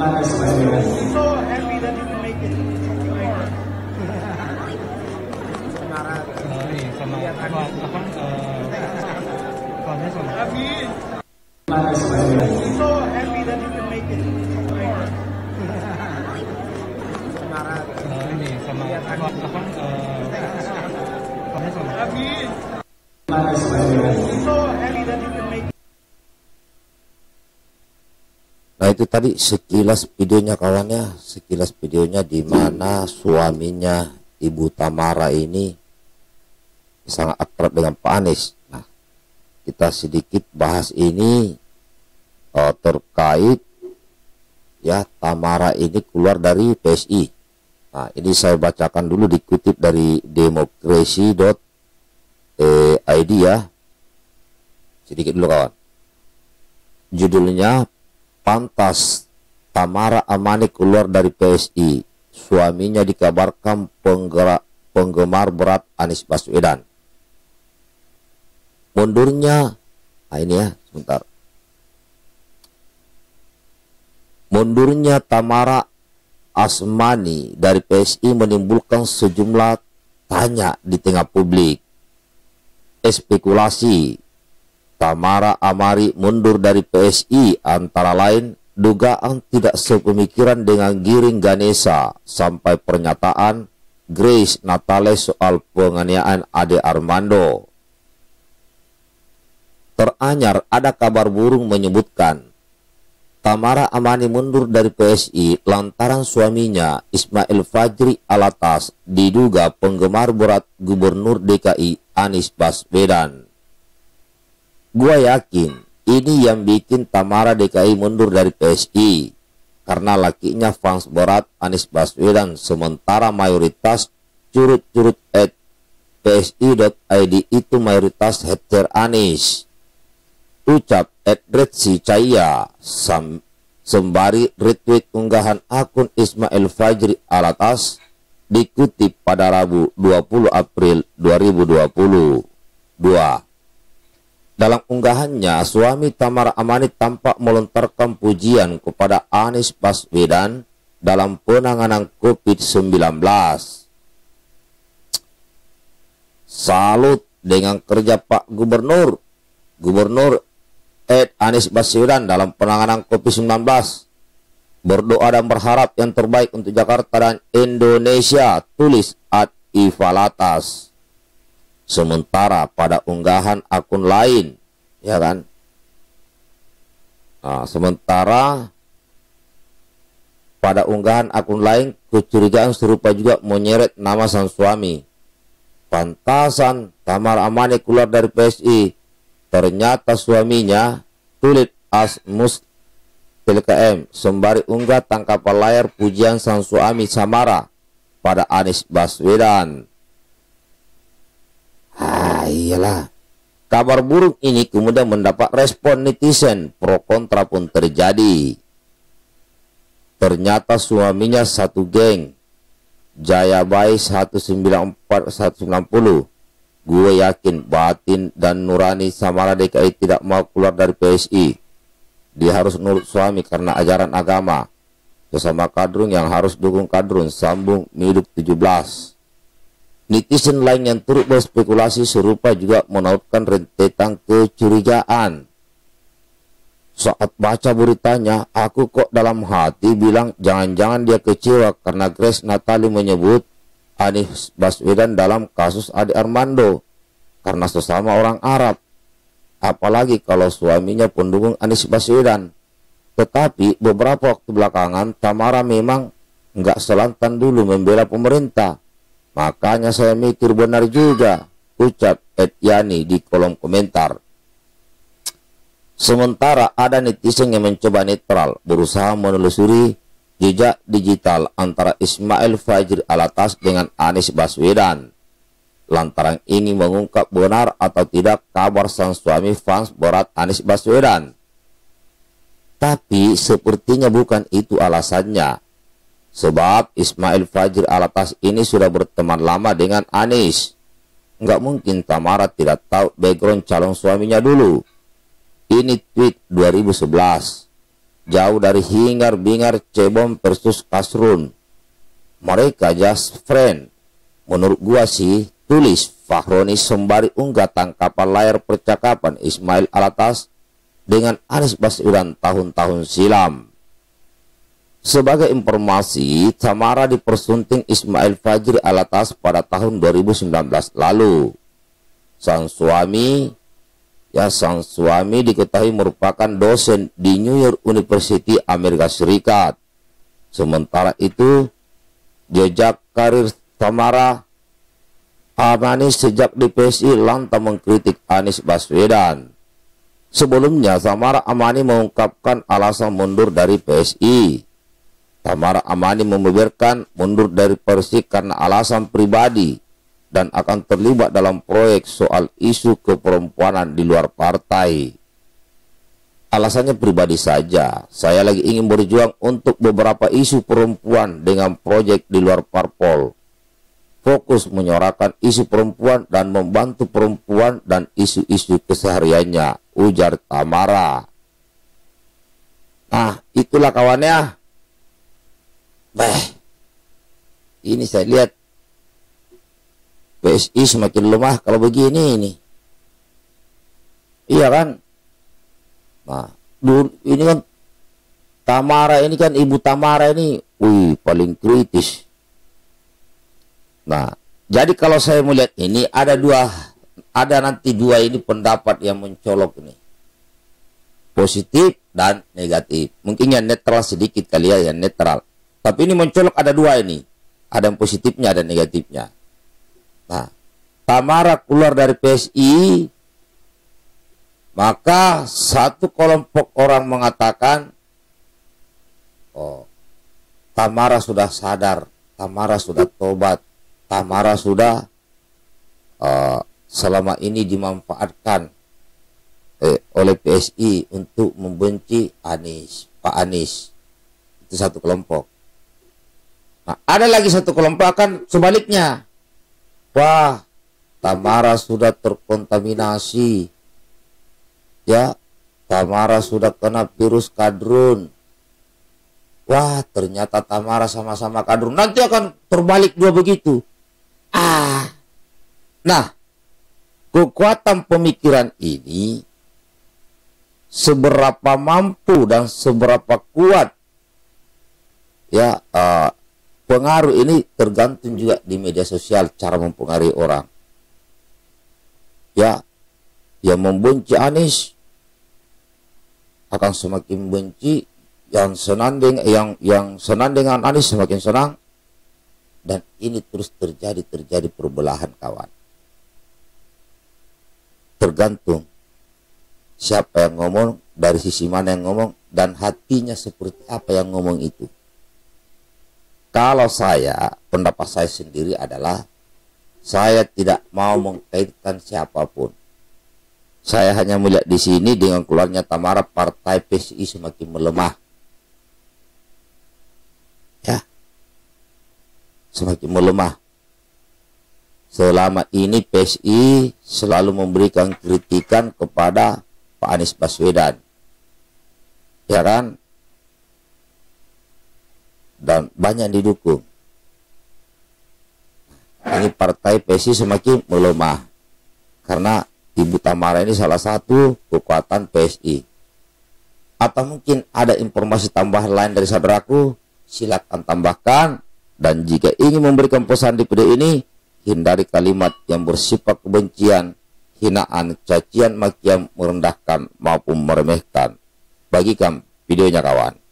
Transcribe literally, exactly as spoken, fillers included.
So happy that you can make it. Uh, ini sama apa apa kawannya sama. Happy. So happy that you can make it. Uh, ini sama apa apa kawannya sama. Happy. So happy that you can make it. Nah itu tadi sekilas videonya kawannya, sekilas videonya di mana suaminya Ibu Tamara ini sangat akrab dengan Pak Anies. Nah kita sedikit bahas ini uh, terkait ya Tamara ini keluar dari P S I. Nah ini saya bacakan dulu, dikutip dari demokrasi dot I D ya, sedikit dulu kawan. Judulnya, pantas Tamara Amani keluar dari P S I, suaminya dikabarkan penggerak, penggemar berat Anies Baswedan. Mundurnya, nah ini ya sebentar. Mundurnya Tamara Asmani dari P S I menimbulkan sejumlah tanya di tengah publik. Spekulasi Tamara Amari mundur dari P S I antara lain dugaan tidak sepemikiran dengan Giring Ganesha sampai pernyataan Grace Natales soal penganiayaan Ade Armando. Teranyar ada kabar burung menyebutkan Tamara Amani mundur dari P S I lantaran suaminya Ismail Fajri Alatas diduga penggemar berat Gubernur D K I Anies Baswedan. Gua yakin ini yang bikin Tamara D K I mundur dari P S I karena lakinya fans berat Anies Baswedan, sementara mayoritas curut-curut at P S I dot I D itu mayoritas hater Anies. Ucap at Retsi Cahaya sam, sembari retweet unggahan akun Ismail Fajri Alatas dikutip pada Rabu dua puluh April dua ribu dua puluh dua. Dalam unggahannya, suami Tamara Amani tampak melontarkan pujian kepada Anies Baswedan dalam penanganan COVID sembilan belas. Salut dengan kerja Pak Gubernur. Gubernur Ed Anies Baswedan dalam penanganan COVID sembilan belas. Berdoa dan berharap yang terbaik untuk Jakarta dan Indonesia, tulis at Ivalatas. Sementara pada unggahan akun lain, ya kan? Nah, sementara pada unggahan akun lain, kecurigaan serupa juga menyeret nama sang suami. Pantasan Tamara Amani keluar dari P S I. Ternyata suaminya, tulis Asmus T K M, sembari unggah tangkapan layar pujian sang suami Samara pada Anies Baswedan. Ah, iyalah. Kabar buruk ini kemudian mendapat respon netizen, pro kontra pun terjadi. Ternyata suaminya satu geng, Jayabai satu sembilan empat satu sembilan nol. Gue yakin batin dan nurani Samara D K I tidak mau keluar dari P S I. Dia harus nurut suami karena ajaran agama. Sesama kadrun yang harus dukung kadrun, sambung Miduk tujuh belas. Netizen lain yang turut berspekulasi serupa juga menautkan rentetan kecurigaan. Saat baca beritanya, aku kok dalam hati bilang jangan-jangan dia kecewa karena Grace Natali menyebut Anies Baswedan dalam kasus Ade Armando karena sesama orang Arab. Apalagi kalau suaminya pendukung Anies Baswedan. Tetapi beberapa waktu belakangan Tamara memang nggak selantan dulu membela pemerintah. Makanya saya mikir benar juga, ucap Ed Yani di kolom komentar. Sementara ada netizen yang mencoba netral, berusaha menelusuri jejak digital antara Ismail Fajri Alatas dengan Anies Baswedan. Lantaran ini mengungkap benar atau tidak kabar sang suami fans berat Anies Baswedan. Tapi sepertinya bukan itu alasannya. Sebab Ismail Fajri Alatas ini sudah berteman lama dengan Anies. Nggak mungkin Tamara tidak tahu background calon suaminya dulu. Ini tweet dua ribu sebelas. jauh dari hingar-bingar cebong versus kasrun. Mereka just friend. Menurut gua sih, tulis Fahroni sembari unggah tangkapan layar percakapan Ismail Alatas dengan Anies Baswedan tahun-tahun silam. Sebagai informasi, Tamara dipersunting Ismail Fajri Alatas pada tahun dua ribu sembilan belas lalu. Sang suami, ya sang suami diketahui merupakan dosen di New York University, Amerika Serikat. Sementara itu, jejak karir Tamara Amani sejak di P S I lantang mengkritik Anies Baswedan. Sebelumnya, Tamara Amani mengungkapkan alasan mundur dari P S I. Tamara Amani membeberkan mundur dari Persik karena alasan pribadi dan akan terlibat dalam proyek soal isu keperempuanan di luar partai. Alasannya pribadi saja, saya lagi ingin berjuang untuk beberapa isu perempuan dengan proyek di luar parpol. Fokus menyuarakan isu perempuan dan membantu perempuan dan isu-isu kesehariannya, ujar Tamara. Nah, itulah kawannya. Bah, ini saya lihat P S I semakin lemah kalau begini ini. Iya kan? Nah, dulu ini kan Tamara ini kan ibu Tamara ini, wih paling kritis. Nah, jadi kalau saya melihat ini ada dua, ada nanti dua ini pendapat yang mencolok ini, positif dan negatif. Mungkin yang netral sedikit kali ya, yang netral. Tapi ini mencolok ada dua ini. Ada yang positifnya, ada yang negatifnya. Nah, Tamara keluar dari P S I, maka satu kelompok orang mengatakan, oh, Tamara sudah sadar, Tamara sudah tobat, Tamara sudah uh, selama ini dimanfaatkan eh, oleh P S I untuk membenci Anies, Pak Anies. Itu satu kelompok. Nah, ada lagi satu kelompok kan sebaliknya. Wah, Tamara sudah terkontaminasi. Ya, Tamara sudah kena virus kadrun. Wah, ternyata Tamara sama-sama kadrun. Nanti akan terbalik dua begitu. Ah. Nah, kekuatan pemikiran ini seberapa mampu dan seberapa kuat ya, uh, pengaruh ini tergantung juga di media sosial, cara mempengaruhi orang. Ya, yang membenci Anies akan semakin benci, yang senang dengan yang yang senang dengan Anies semakin senang, dan ini terus terjadi terjadi perbelahan kawan. Tergantung siapa yang ngomong, dari sisi mana yang ngomong, dan hatinya seperti apa yang ngomong itu. Kalau saya, pendapat saya sendiri adalah saya tidak mau mengkaitkan siapapun. Saya hanya melihat di sini dengan keluarnya Tamara, partai P S I semakin melemah. Ya, semakin melemah. Selama ini P S I selalu memberikan kritikan kepada Pak Anies Baswedan, ya kan? Dan banyak didukung. Ini partai P S I semakin melemah karena Ibu Tamara ini salah satu kekuatan P S I. Atau mungkin ada informasi tambahan lain dari saudaraku, silakan tambahkan. Dan jika ingin memberikan pesan di video ini, hindari kalimat yang bersifat kebencian, hinaan, cacian, makian, merendahkan maupun meremehkan. Bagikan videonya kawan.